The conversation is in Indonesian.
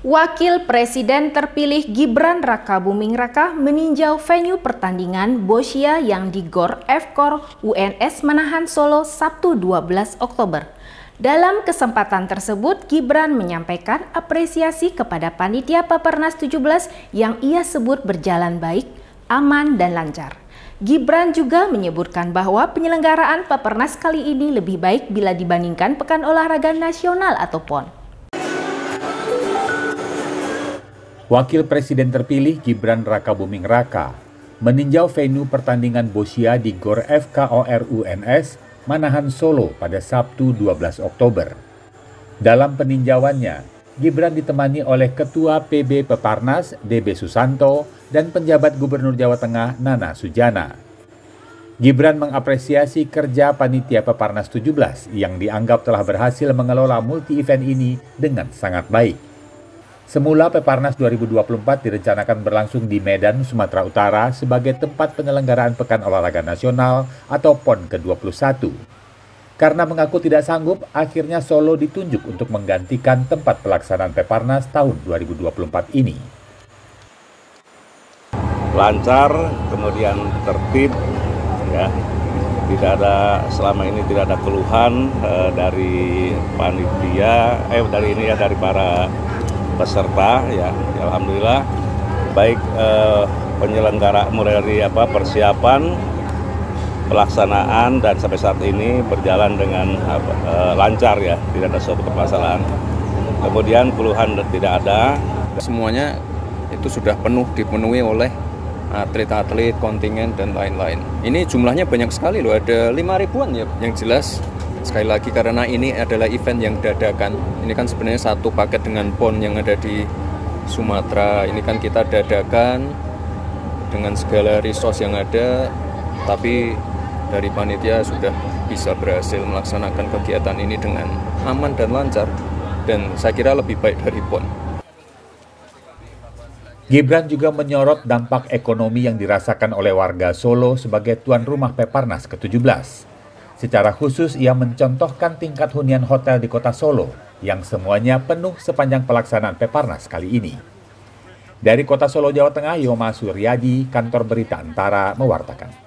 Wakil Presiden terpilih Gibran Rakabuming Raka meninjau venue pertandingan Bosya yang di Gor Fkor UNS Manahan Solo Sabtu 12 Oktober. Dalam kesempatan tersebut, Gibran menyampaikan apresiasi kepada panitia Peparnas 17 yang ia sebut berjalan baik, aman, dan lancar. Gibran juga menyebutkan bahwa penyelenggaraan Peparnas kali ini lebih baik bila dibandingkan Pekan Olahraga Nasional atau PON. Wakil Presiden terpilih Gibran Rakabuming Raka meninjau venue pertandingan Bosya di Gor FKOR UNS Manahan Solo pada Sabtu 12 Oktober. Dalam peninjauannya, Gibran ditemani oleh Ketua PB Peparnas DB Susanto dan penjabat Gubernur Jawa Tengah Nana Sujana. Gibran mengapresiasi kerja panitia Peparnas 17 yang dianggap telah berhasil mengelola multi-event ini dengan sangat baik. Semula Peparnas 2024 direncanakan berlangsung di Medan, Sumatera Utara sebagai tempat penyelenggaraan Pekan Olahraga Nasional atau PON ke-21. Karena mengaku tidak sanggup, akhirnya Solo ditunjuk untuk menggantikan tempat pelaksanaan Peparnas tahun 2024 ini. Lancar, kemudian tertib, ya. Tidak ada, selama ini tidak ada keluhan dari panitia, dari para peserta, ya. Alhamdulillah baik penyelenggara mulai dari persiapan, pelaksanaan, dan sampai saat ini berjalan dengan lancar, ya, tidak ada suatu permasalahan. Kemudian keluhan tidak ada. Semuanya itu sudah dipenuhi oleh atlet-atlet, kontingen, dan lain-lain. Ini jumlahnya banyak sekali loh, ada 5 ribuan ya. Yang jelas sekali lagi karena ini adalah event yang dadakan. Ini kan sebenarnya satu paket dengan PON yang ada di Sumatera. Ini kan kita dadakan dengan segala resource yang ada, tapi dari panitia sudah bisa berhasil melaksanakan kegiatan ini dengan aman dan lancar, dan saya kira lebih baik dari PON. Gibran juga menyorot dampak ekonomi yang dirasakan oleh warga Solo sebagai tuan rumah Peparnas ke-17. Secara khusus, ia mencontohkan tingkat hunian hotel di kota Solo yang semuanya penuh sepanjang pelaksanaan Peparnas kali ini. Dari kota Solo, Jawa Tengah, Yoma Suryadi, Kantor Berita Antara, mewartakan.